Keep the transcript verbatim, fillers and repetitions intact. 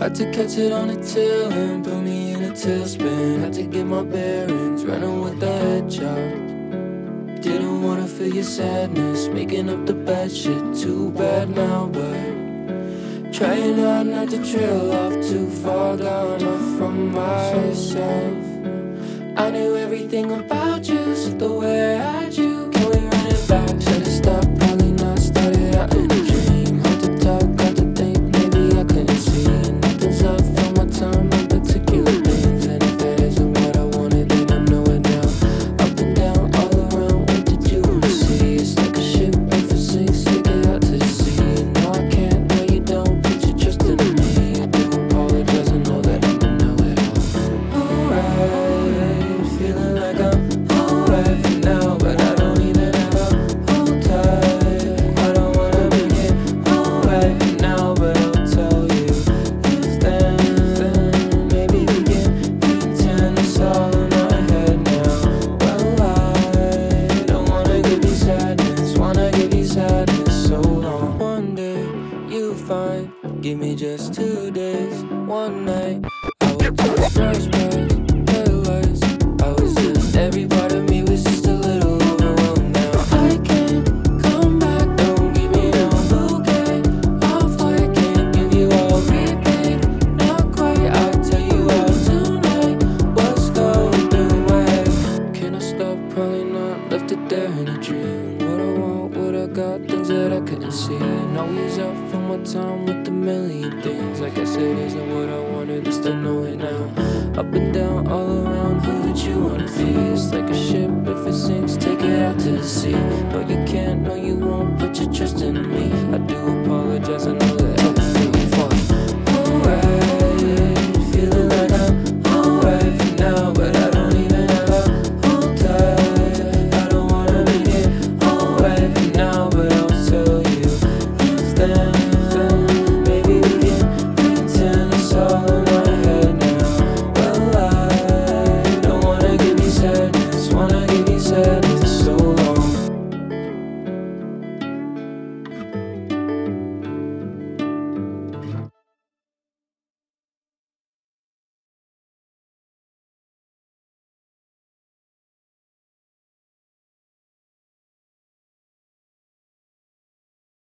Had to catch it on the tail and put me in a tailspin. Had to get my bearings, running with the head chop. Didn't wanna feel your sadness, making up the bad shit. Too bad now, but trying hard not to trail off too far down off from myself. I knew everything about you, so the way I had you. Can we run it back? Should've stopped, probably not started out in a dream. Hard to talk, hard to think, maybe I couldn't see. Nothing's up for my time on particular things. And if that isn't what I wanted, then I know it now. Up and down, all around, what did you wanna see? It's like a ship, if it sinks, take it out to the sea. No, I can't, no you don't, put your trust in me. I do apologize, I know that I'm a know-it-all. Alright, feeling like I'm alright for now, but I don't even have a hold tight. I don't wanna make it alright for now, but I'll tell you if then, then maybe we can pretend it's all in my head now. Well, I don't wanna give you sadness, wanna give you sadness so long. One day you find, give me just two days, one night. I was just first place, headlights. I was just, every part of me was just a little overwhelmed now. I can't come back, don't give me no bouquet. Off I can't give you all repaid. Not quite, I'll tell you all tonight. What's going through my head? Can I stop? Probably not, left it there in a dream. What I want, what I got, things that I couldn't see. And always out for my time with a million things. I guess it isn't what I wanted, just I know it now. Up and down, all around, who did you wanna be? It's like a ship, if it sinks, take it out to the sea. No, you can't, no, you won't, put your trust in me. I do apologize, I know that